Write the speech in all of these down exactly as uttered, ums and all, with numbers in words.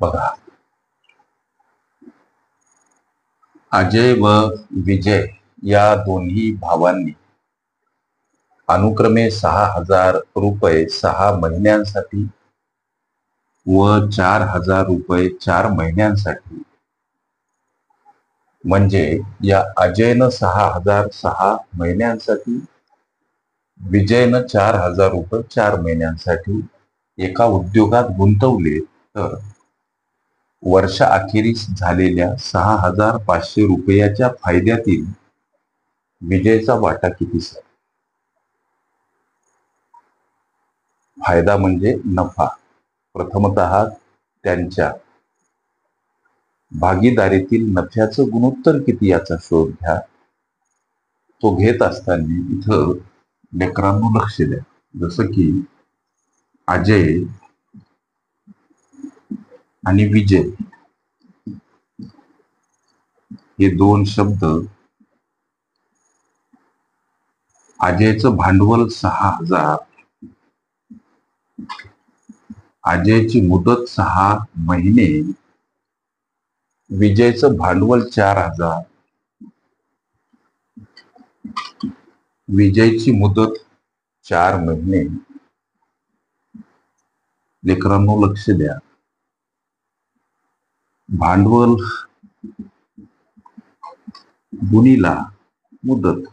बघा, अजय व विजय या दोन्ही भावांनी अनुक्रमे सहा हजार रुपये सहा महिन्यांसाठी व चार हजार रुपये चार महिन्यांसाठी, म्हणजे या अजयनं सहा हजार सहा महिन्यांसाठी, विजयनं चार हजार रुपये चार महिन्यांसाठी एका उद्योगात गुंतवले, तर वर्षाअखेरीस झालेल्या सहा हजार पाचशे रुपयाच्या फायद्यातील विजयचा वाटा किती सर? फायदा म्हणजे नफा. प्रथमतः त्यांच्या भागीदारीतील नफ्याचं गुणोत्तर किती याचा शोध घ्या. तो घेत असताना इथं लेकरांनो लक्ष द्या. जसं की अजय आणि विजय हे दोन शब्द, अजयचं भांडवल सहा हजार, अजयची मुदत सहा महिने, विजयचं भांडवल चार हजार, विजयची मुदत चार महिने. लेकरांनो लक्ष द्या, भांडवल गुणिला मुदत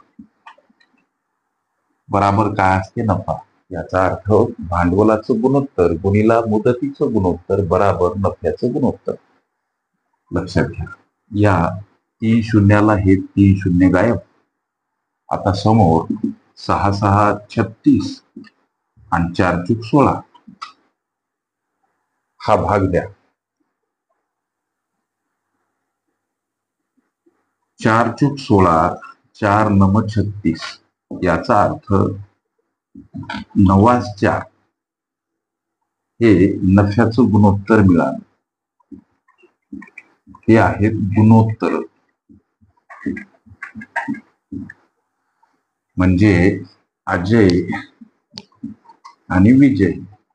बराबर काय असते? नफा. याचा अर्थ भांडवलाचं गुणोत्तर गुणिला मुदतीचं गुणोत्तर बराबर नफ्याचं गुणोत्तर. लक्षात घ्या. या तीन शून्याला हे तीन शून्य गायब. आता समोर सहा सहा छत्तीस आणि चार चूक सोळा हा भाग द्या. चार चूक सोळा, चार नम छत्तीस, याचा अर्थ नवास चार हे नफ्याचं गुणोत्तर मिळालं. हे आहेत गुणोत्तर. म्हणजे अजय आणि विजय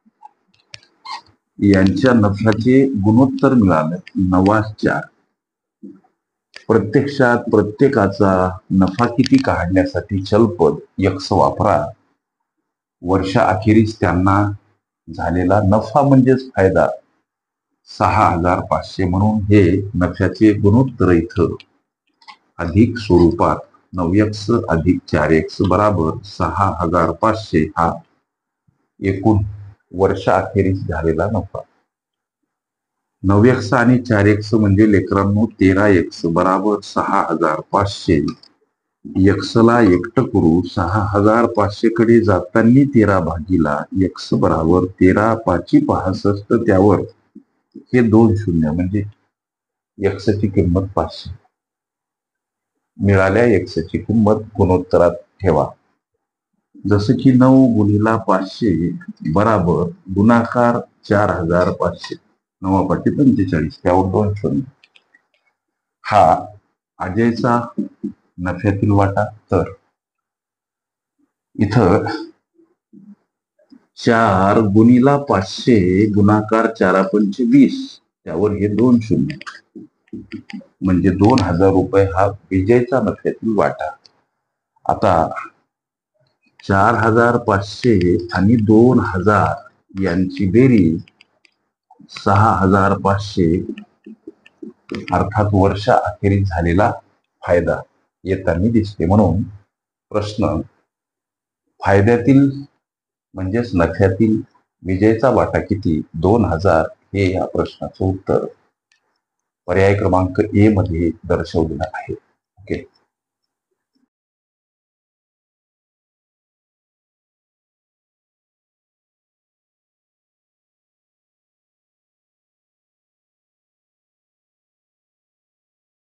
यांच्या नफ्याचे गुणोत्तर मिळालं नवास चार. प्रत्यक्षात प्रत्येकाचा नफा किती काढण्यासाठी चलपद यक्स वापरा. वर्षाअखेरीस त्यांना झालेला नफा म्हणजेच फायदा सहा हजार पाचशे, म्हणून हे नफ्याचे गुणोत्तर इथं अधिक स्वरूपात नऊ एक्स अधिक चार एक्स बराबर सहा हजार पाचशे हा एकूण वर्षाअखेरीस झालेला नफा. नऊ एक्स आणि चार एक्स म्हणजे लेकरांनो तेरा एक्स बराबर सहा हजार पाचशे. एक्सला एकटं करू. सहा हजार पाचशे कडे जाताना तेरा भागीला एक्स बराबर तेरा पाची पासष्ट, त्यावर हे दोन शून्य म्हणजे एक्सची किंमत पाचशे. मिळाल्या एक्सची किंमत गुणोत्तरात ठेवा. जसं की नऊ गुणिला पाचशे बराबर गुणाकार चार हजार पाचशे, नवा पाटी पंचेचाळीस, त्यावर दोन शून्य. हा अजयचा नफ्यातील वाटा. तर इथं चार गुणिला पाचशे गुणाकार चारा पंचे वीस, त्यावर हे दोन शून्य म्हणजे दोन हजार रुपये हा विजयचा नफ्यातील वाटा. आता चार हजार पाचशे आणि दोन हजार यांची बेरीज सहा हजार पाचशे, अर्थात वर्षा अखेरीस झालेला फायदा येताना दिसते. म्हणून प्रश्न फायद्यातील म्हणजेच नफ्यातील विजयचा वाटा किती? दोन हजार हे या प्रश्नाचं उत्तर पर्याय क्रमांक ए मध्ये दर्शवलेलं आहे. ओके.